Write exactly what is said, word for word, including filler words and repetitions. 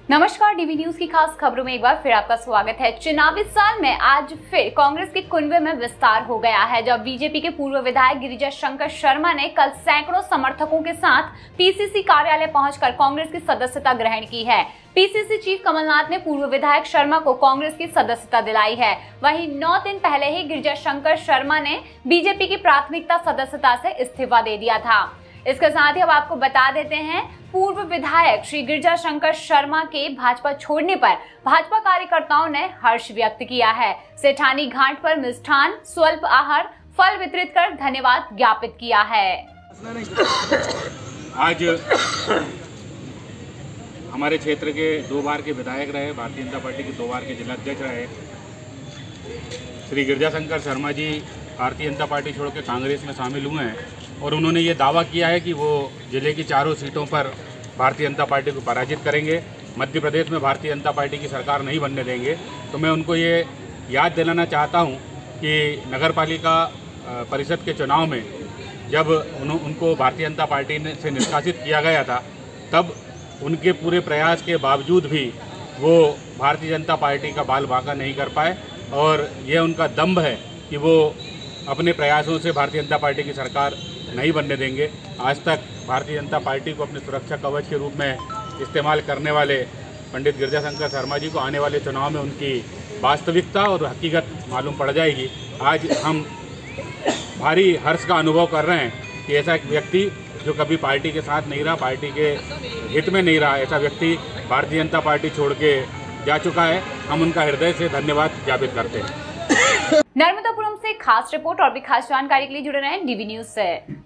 नमस्कार, DV news की खास खबरों में एक बार फिर आपका स्वागत है। चुनावी साल में आज फिर कांग्रेस के कुनबे में विस्तार हो गया है, जब बीजेपी के पूर्व विधायक गिरिजा शंकर शर्मा ने कल सैकड़ों समर्थकों के साथ पीसीसी कार्यालय पहुंचकर कांग्रेस की सदस्यता ग्रहण की है। पीसीसी चीफ कमलनाथ ने पूर्व विधायक शर्मा को कांग्रेस की सदस्यता दिलाई है। वहीं नौ दिन पहले ही गिरिजा शंकर शर्मा ने बीजेपी की प्राथमिकता सदस्यता से इस्तीफा दे दिया था। इसके साथ ही अब आपको बता देते हैं, पूर्व विधायक श्री गिरिजा शंकर शर्मा के भाजपा छोड़ने पर भाजपा कार्यकर्ताओं ने हर्ष व्यक्त किया है। सेठानी घाट पर मिष्ठान, स्वल्प आहार, फल वितरित कर धन्यवाद ज्ञापित किया है। आज हमारे क्षेत्र के दो बार के विधायक रहे, भारतीय जनता पार्टी के दो बार के जिला अध्यक्ष रहे श्री गिरिजा शंकर शर्मा जी भारतीय जनता पार्टी छोड़ के कांग्रेस में शामिल हुए हैं और उन्होंने ये दावा किया है कि वो जिले की चारों सीटों पर भारतीय जनता पार्टी को पराजित करेंगे, मध्य प्रदेश में भारतीय जनता पार्टी की सरकार नहीं बनने देंगे। तो मैं उनको ये याद दिलाना चाहता हूँ कि नगर पालिका परिषद के चुनाव में जब उन, उनको भारतीय जनता पार्टी ने से निष्कासित किया गया था, तब उनके पूरे प्रयास के बावजूद भी वो भारतीय जनता पार्टी का बाल बांका नहीं कर पाए और ये उनका दम्भ है कि वो अपने प्रयासों से भारतीय जनता पार्टी की सरकार नहीं बनने देंगे। आज तक भारतीय जनता पार्टी को अपने सुरक्षा कवच के रूप में इस्तेमाल करने वाले पंडित गिरिजा शंकर शर्मा जी को आने वाले चुनाव में उनकी वास्तविकता और हकीकत मालूम पड़ जाएगी। आज हम भारी हर्ष का अनुभव कर रहे हैं कि ऐसा एक व्यक्ति जो कभी पार्टी के साथ नहीं रहा, पार्टी के हित में नहीं रहा, ऐसा व्यक्ति भारतीय जनता पार्टी छोड़ के जा चुका है। हम उनका हृदय से धन्यवाद ज्ञापित करते हैं। नर्मदापुरम से खास रिपोर्ट और भी खास जानकारी के लिए जुड़े रहें डीवी न्यूज से।